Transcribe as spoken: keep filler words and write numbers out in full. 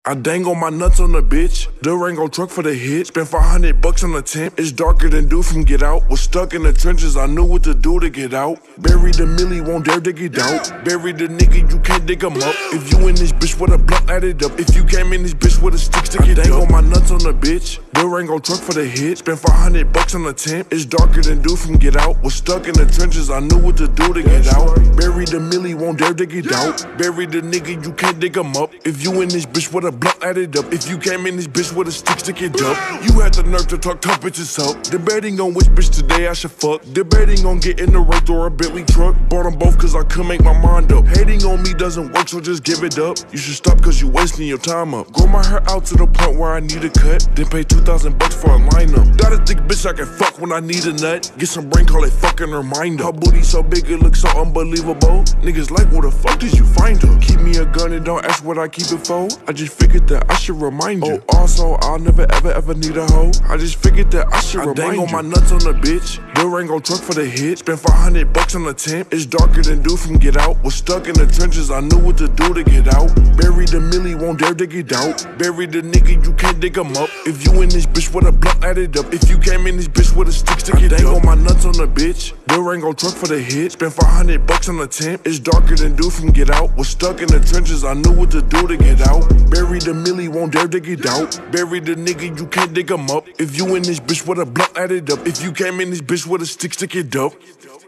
I dangle my nuts on the bitch. Durango truck for the hit. Spent five hundred bucks on the tent. It's darker than dude from Get Out. Was stuck in the trenches, I knew what to do to get out. Buried the millie, won't dare dig it out. Buried the nigga, you can't dig him up. If you in this bitch with a blunt, add it up. If you came in this bitch with a stick, stick it up. I dangle my nuts on the bitch. Durango truck for the hit. Spent five hundred bucks on the tent. It's darker than dude from Get Out. Was stuck in the trenches, I knew what to do to get out. Buried the millie, won't dare dig it out. Buried the nigga, you can't dig him up. If you in this bitch with a blunt, add it up. If you came in this bitch with a stick, stick it up. You had the nerve to talk tough bitches up. Debating on which bitch today I should fuck. Debating on getting the Wraith or a Bentley truck. Bought them both cause I couldn't make my mind up. Hating on me doesn't work, so just give it up. You should stop cause you wasting your time up. Grow my hair out to the point where I need a cut. Then pay two thousand bucks for a lineup. Got a thick bitch I can fuck when I need a nut. Get some brain, call it fucking her mind up. Her booty so big it looks so unbelievable. Niggas like, where the fuck did you find her? Keep me a gun and don't ask what I keep it for. I just figured that I should remind you. Oh, also, I'll never ever ever need a hoe. I just figured that I should I remind you. I dangle my nuts on the bitch. Durango truck for the hit. Spent five hundred bucks on the tent. It's darker than dude from Get Out. Was stuck in the trenches, I knew what to do to get out. Buried the millie, won't dare dig it out. Buried the nigga, you can't dig him up. If you in this bitch with a blunt, add it up. If you came in this bitch with a stick, stick it up. I dangle my nuts on the bitch. Durango truck for the hit. Spent five hundred bucks on the tent. It's darker than dude from Get Out. Was stuck in the trenches, I knew what to do to get out. Buried the millie, won't dare dig it out. Buried the nigga, you can't dig him up. If you in this bitch with a blunt, add it up. If you came in this bitch with a stick, stick it up.